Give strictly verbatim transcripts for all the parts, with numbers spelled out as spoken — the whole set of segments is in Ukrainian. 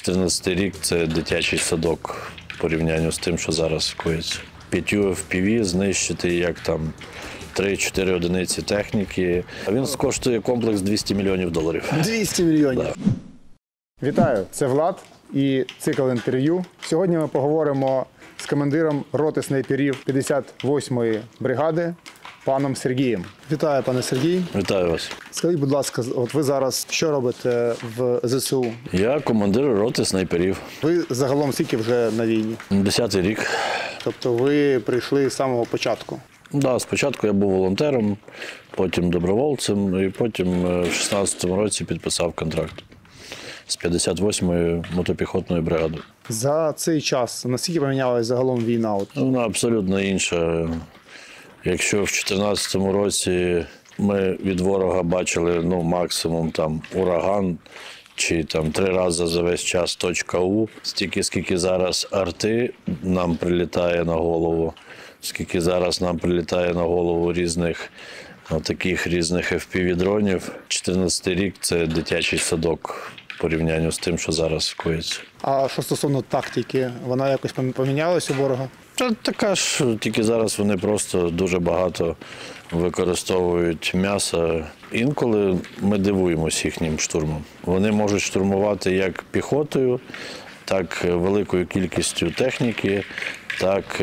чотирнадцятий рік – це дитячий садок в порівнянні з тим, що зараз коїться. П'ятью еф пі ві знищити, як там, три-чотири одиниці техніки. А він коштує комплекс двісті мільйонів доларів. двісті мільйонів? Да. Вітаю, це Влад і цикл інтерв'ю. Сьогодні ми поговоримо з командиром роти снайперів п'ятдесят восьмої бригади, паном Сергієм. Вітаю, пане Сергій. Вітаю вас. Скажіть, будь ласка, от ви зараз що робите в зе се у? Я командир роти снайперів. Ви загалом скільки вже на війні? Десятий рік. Тобто ви прийшли з самого початку? Да, спочатку я був волонтером, потім добровольцем, і потім в шістнадцятому році підписав контракт з п'ятдесят восьмою мотопіхотною бригадою. За цей час наскільки помінялась загалом війна? От? Вона абсолютно інша. Якщо в дві тисячі чотирнадцятому році ми від ворога бачили ну, максимум там, ураган, чи там три рази за весь час точка У, стільки, скільки зараз арти нам прилітає на голову, скільки зараз нам прилітає на голову різних таких різних еф пі ві-дронів. чотирнадцятий рік – це дитячий садок в порівнянні з тим, що зараз коїться. А що стосовно тактики, вона якось помінялась у ворога? Та така ж, тільки зараз вони просто дуже багато використовують м'яса. Інколи ми дивуємося їхнім штурмом. Вони можуть штурмувати як піхотою, так великою кількістю техніки, так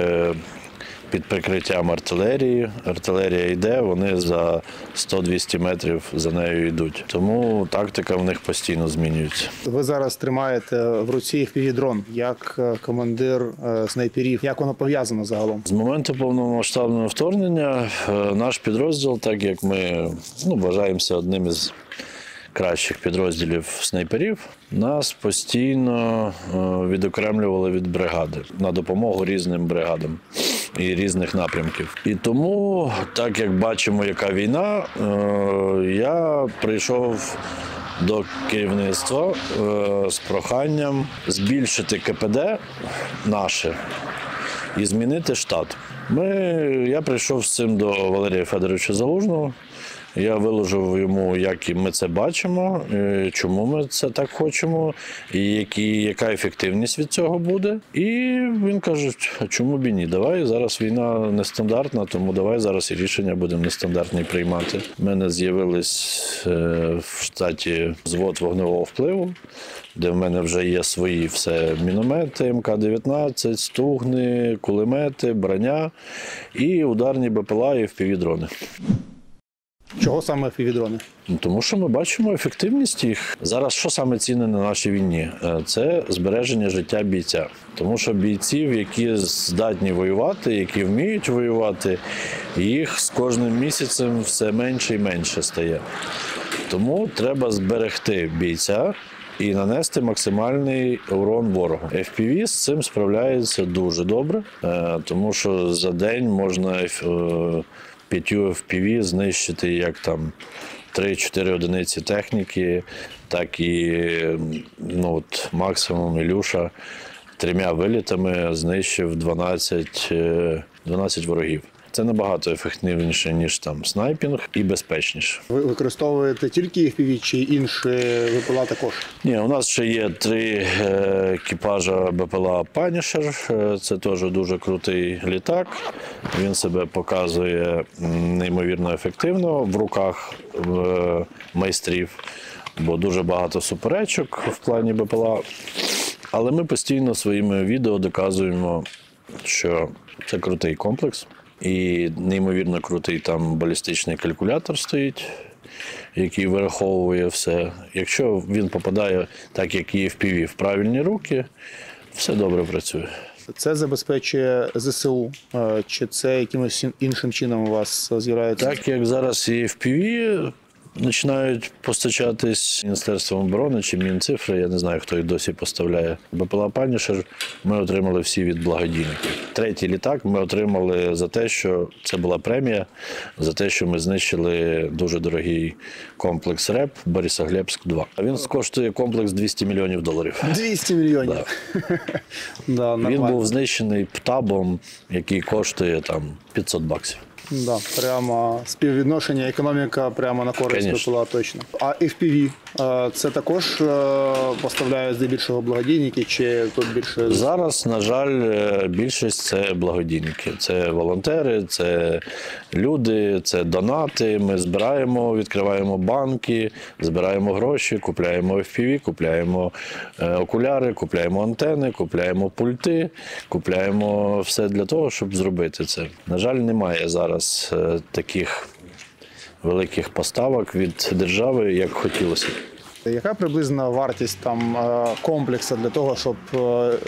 під прикриттям артилерії. Артилерія йде, вони за сто-двісті метрів за нею йдуть. Тому тактика в них постійно змінюється. Ви зараз тримаєте в руці еф пі ві-дрон як командир снайперів. Як воно пов'язано загалом? З моменту повномасштабного вторгнення наш підрозділ, так як ми ну, вважаємося одним із кращих підрозділів снайперів, нас постійно відокремлювали від бригади на допомогу різним бригадам і різних напрямків. І тому, так як бачимо, яка війна, я прийшов до керівництва з проханням збільшити ка пе де наше і змінити штат. Ми, я прийшов з цим до Валерія Федоровича Залужного. Я виложив йому, як ми це бачимо, чому ми це так хочемо, і які, яка ефективність від цього буде. І він каже, а чому б і ні? Давай, зараз війна нестандартна, тому давай зараз і рішення будемо нестандартні приймати. У мене з'явились в штаті взвод вогневого впливу, де в мене вже є свої все міномети, ем ка дев'ятнадцять, стугни, кулемети, броня і ударні бе пе ел а і еф пі ві-дрони. Чого саме еф пі ві-дрони? Тому що ми бачимо ефективність їх. Зараз що саме цінне на нашій війні? Це збереження життя бійця. Тому що бійців, які здатні воювати, які вміють воювати, їх з кожним місяцем все менше і менше стає. Тому треба зберегти бійця і нанести максимальний урон ворогу. еф пі ві з цим справляється дуже добре, тому що за день можна п'ятью еф пі ві знищити як там три-чотири одиниці техніки, так і ну, от, максимум Ілюша трьома вилітами знищив дванадцять, дванадцять ворогів. Це набагато ефективніше, ніж там снайпінг, і безпечніше. Ви використовуєте тільки еф пі ві чи інші бе пе ел а також? Ні, у нас ще є три екіпажа бе пе ел а Punisher. Це теж дуже крутий літак. Він себе показує неймовірно ефективно в руках майстрів, бо дуже багато суперечок в плані бе пе ел а. Але ми постійно своїми відео доказуємо, що це крутий комплекс. І неймовірно крутий там балістичний калькулятор стоїть, який вираховує все. Якщо він попадає, так як і еф пі ві, в правильні руки, все добре працює. Це забезпечує зе се у, чи це якимось іншим чином у вас з'являється? Так як зараз і еф пі ві починають постачатись Міністерством оборони чи Мінцифри, я не знаю, хто їх досі поставляє. бе пе ел а Punisher ми отримали всі від благодійників. Третій літак ми отримали за те, що це була премія, за те, що ми знищили дуже дорогий комплекс РЕП Борисоглебськ два. А він коштує комплекс двісті мільйонів доларів. двісті мільйонів? Да. Да, він був знищений птабом, який коштує там п'ятсот баксів. Да, прямо співвідношення, економіка прямо на користь Конечно. БПЛА точно. А еф пі ві е, це також е, поставляють здебільшого благодійники, чи тут більше Зараз, на жаль, е, більшість це благодійники. Це волонтери, це люди, це донати. Ми збираємо, відкриваємо банки, збираємо гроші, купляємо еф пі ві, купляємо е, окуляри, купляємо антени, купляємо пульти, купляємо все для того, щоб зробити це. На жаль, немає зараз е, таких великих поставок від держави, як хотілося. яка приблизна вартість там е, комплексу для того, щоб е,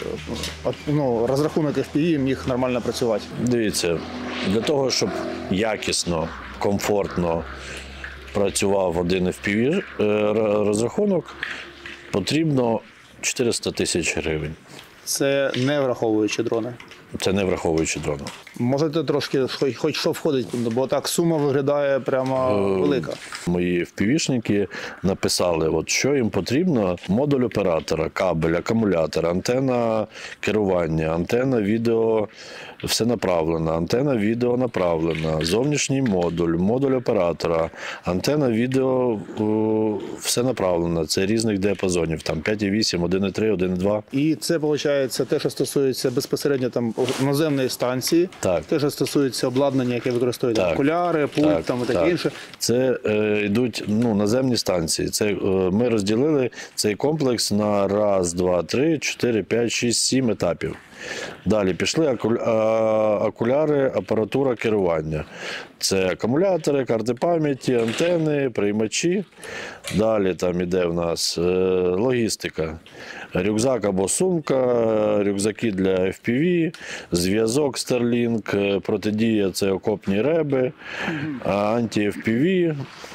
от, ну, розрахунок еф пі ві міг нормально працювати? Дивіться, для того, щоб якісно, комфортно працював один еф пі ві е, розрахунок, потрібно чотириста тисяч гривень. Це не враховуючи дрони. Це не враховуючи дрона. Можете трошки, хоч, хоч що входить, бо так сума виглядає прямо велика. Мої ефпівішники написали, от що їм потрібно: модуль оператора, кабель, акумулятор, антенна керування, антенна відео все направлена, антенна відео направлена, зовнішній модуль, модуль оператора, антенна відео о, все направлено. Це різних діапазонів, там п'ять і вісім, один і три, один і два. І це, виходить, те, що стосується безпосередньо там наземної станції, Так. те, що стосується обладнання, яке використовують Так. окуляри, пульт Так, там, і таке так. інше. Це е, йдуть ну, наземні станції. Це, е, ми розділили цей комплекс на раз, два, три, чотири, п'ять, шість, сім етапів. Далі пішли акуля... а, окуляри, апаратура керування. Це акумулятори, карти пам'яті, антени, приймачі. Далі там іде в нас е, логістика. Рюкзак або сумка, рюкзаки для еф пі ві, зв'язок Starlink, протидія – це окопні реби, анті-еф пі ві.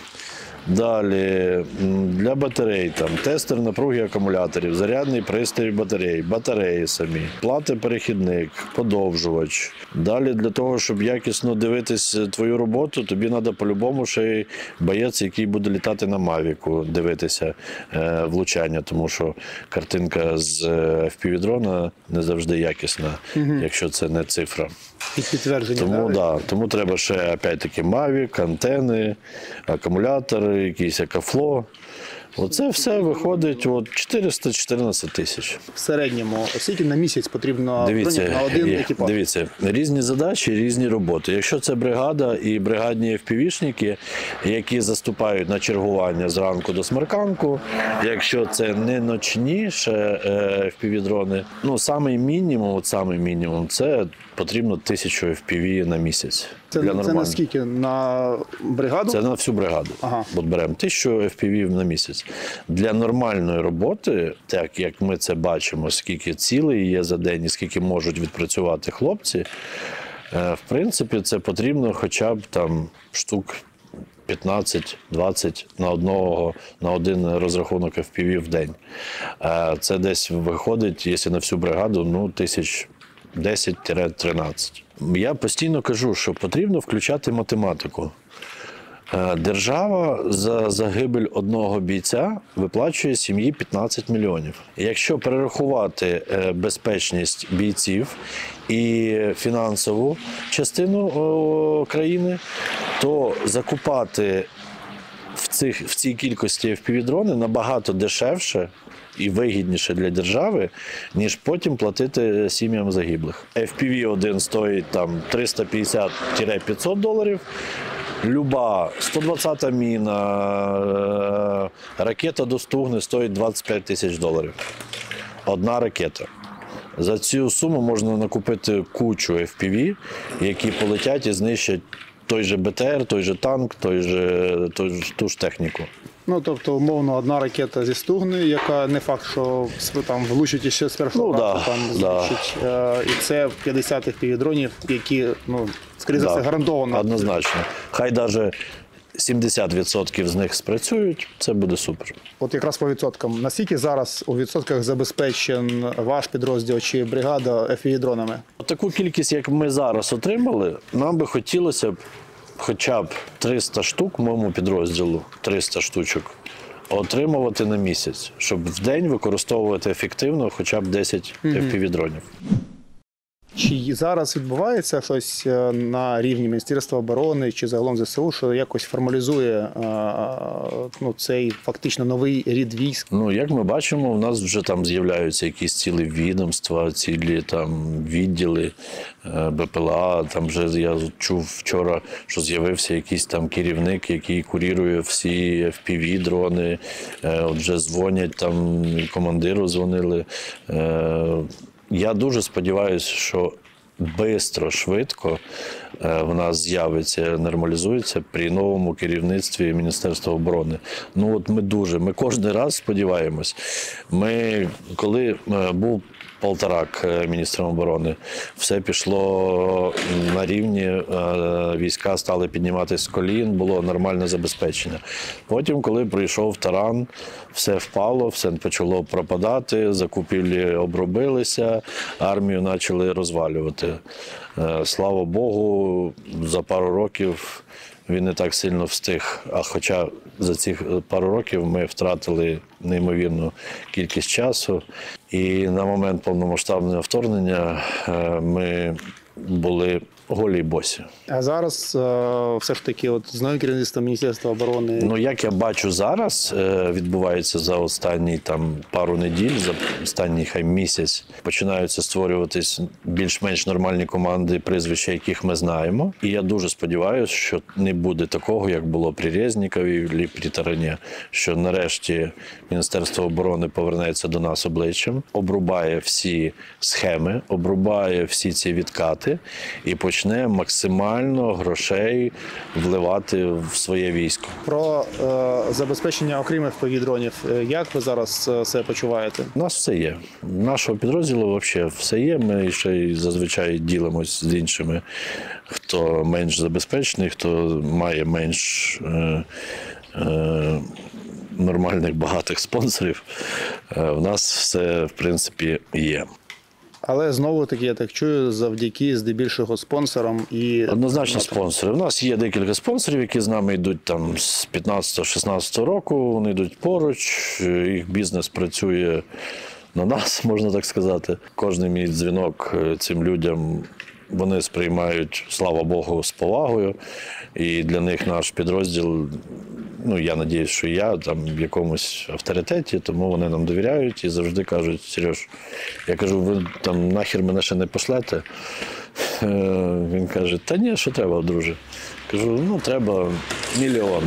Далі м, для батарей там тестер напруги акумуляторів, зарядний пристрій батарей, батареї самі, плати перехідник, подовжувач. Далі для того, щоб якісно дивитись твою роботу, тобі треба по-любому ще й боєць, який буде літати на Мавіку, дивитися е, влучання, тому що картинка з еф пі ві-дрона не завжди якісна, якщо це не цифра. Під підтвердження. Тому, да? да, тому треба ще опять-таки Mavic, антени, акумулятори, якийсь екофло. Оце все виходить от чотириста чотирнадцять тисяч. В середньому, скільки на місяць потрібно Дивіться, бронік на один є- екіпаж? дивіться, різні задачі, різні роботи. Якщо це бригада і бригадні еф пі ві-шники, які заступають на чергування зранку до смерканку, якщо це не ночні ще еф пі ві-дрони, ну, самий мінімум, от самий мінімум, це потрібно тисячу еф пі ві на місяць. Це, для це нормального. наскільки? На бригаду? Це на всю бригаду. Ага. От беремо тисячу еф пі ві на місяць. Для нормальної роботи, так як ми це бачимо, скільки цілей є за день і скільки можуть відпрацювати хлопці, е, в принципі, це потрібно хоча б там штук п'ятнадцять-двадцять на одного, на один розрахунок еф пі ві в день. Е, Це десь виходить, якщо на всю бригаду, ну, тисяч десять-тринадцять. Я постійно кажу, що потрібно включати математику. Е, Держава за загибель одного бійця виплачує сім'ї п'ятнадцять мільйонів. Якщо перерахувати е, безпечність бійців і фінансову частину о, країни, то закупати в, цих, в цій кількості еф пі ві-дрони набагато дешевше і вигідніше для держави, ніж потім платити сім'ям загиблих. еф пі ві один стоїть там триста п'ятдесят - п'ятсот доларів. Люба сто двадцята міна, е, ракета до Стугни стоїть двадцять п'ять тисяч доларів. Одна ракета. За цю суму можна накупити кучу еф пі ві, які полетять і знищать той же бе те ер, той же танк, той же, той ж, ту ж техніку. Ну, тобто, умовно, одна ракета зі Стугни, яка не факт, що там влучить іще з першого Ну, разу, да, там да. влучить. Е, і це п'ятдесят еф пі ві-дронів, які, ну, скоріше за Да, все, гарантовано. Однозначно. Хай навіть сімдесят відсотків з них спрацюють, це буде супер. От якраз по відсоткам. Наскільки зараз у відсотках забезпечен ваш підрозділ чи бригада еф пі ві-дронами? Таку кількість, як ми зараз отримали, нам би хотілося б хоча б триста штук моєму підрозділу, триста штучок, отримувати на місяць, щоб в день використовувати ефективно хоча б десять еф пі ві-дронів. Чи Чи зараз відбувається щось е, на рівні Міністерства оборони чи загалом зе се у, що якось формалізує е, ну, цей фактично новий рід військ? Ну, як ми бачимо, у нас вже там з'являються якісь цілі відомства, цілі там відділи е, Бе Пе Ел А. Там вже я чув вчора, що з'явився якийсь там керівник, який курірує всі еф пі ві-дрони. Е, От вже дзвонять, там командиру дзвонили. Е, Я дуже сподіваюся, що бистро, швидко е, в нас з'явиться, нормалізується при новому керівництві Міністерства оборони. Ну от ми дуже, ми кожен раз сподіваємось. Ми, коли е, був Полторак е, міністром оборони, все пішло на рівні, е, війська стали підніматися з колін, було нормальне забезпечення. Потім, коли прийшов Таран, все впало, все почало пропадати, закупівлі обробилися, армію почали розвалювати. Е, Слава Богу, за пару років він не так сильно встиг. А хоча за ці пару років ми втратили неймовірну кількість часу. І на момент повномасштабного вторгнення е, ми були голі й босі. А зараз е, все ж таки от, з новим керівництвом Міністерства оборони. Ну, як я бачу зараз, е, відбувається за останні там пару неділь, за останній хай місяць, починаються створюватись більш-менш нормальні команди, прізвища яких ми знаємо. І я дуже сподіваюся, що не буде такого, як було при Резнікові, і при Тарані, що нарешті Міністерство оборони повернеться до нас обличчям, обрубає всі схеми, обрубає всі ці відкати і почне максимально грошей вливати в своє військо. Про е, забезпечення окремих еф пі ві-дронів. Е, Як ви зараз е, себе почуваєте? У нас все є. У нашого підрозділу взагалі все є. Ми ще й зазвичай ділимось з іншими, хто менш забезпечений, хто має менш е, е, нормальних багатих спонсорів. Е, у нас все, в принципі, є. Але знову таки, я так чую, завдяки здебільшого спонсорам і Однозначно спонсори. У нас є декілька спонсорів, які з нами йдуть там з п'ятнадцятого-шістнадцятого року, вони йдуть поруч, їх бізнес працює на нас, можна так сказати. Кожний мій дзвінок цим людям вони сприймають, слава Богу, з повагою. І для них наш підрозділ, ну, я сподіваюся, що я там в якомусь авторитеті, тому вони нам довіряють і завжди кажуть: Сереж, я кажу, ви там нахер мене ще не пошлете? Він каже, та ні, що треба, друже. Кажу, ну, треба мільйон.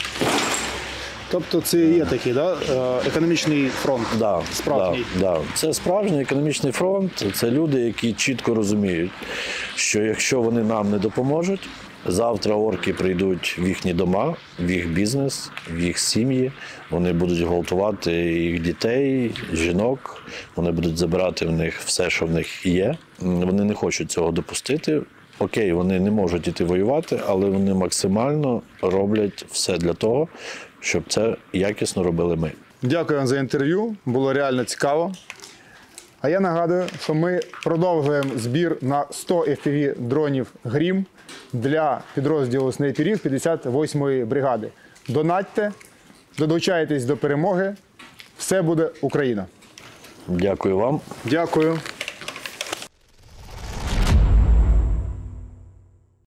Тобто це є такий, да, економічний фронт, Да, справжній. Да, да. Це справжній економічний фронт, це люди, які чітко розуміють, що якщо вони нам не допоможуть, завтра орки прийдуть в їхні дома, в їх бізнес, в їх сім'ї, вони будуть гвалтувати їх дітей, жінок, вони будуть забирати в них все, що в них є. Вони не хочуть цього допустити. Окей, вони не можуть іти воювати, але вони максимально роблять все для того, щоб це якісно робили ми. Дякую вам за інтерв'ю, було реально цікаво. А я нагадую, що ми продовжуємо збір на сто еф пі ві-дронів «Грім» для підрозділу снайперів п'ятдесят восьмої бригади. Донатьте, долучайтесь до перемоги. Все буде Україна. Дякую вам. Дякую.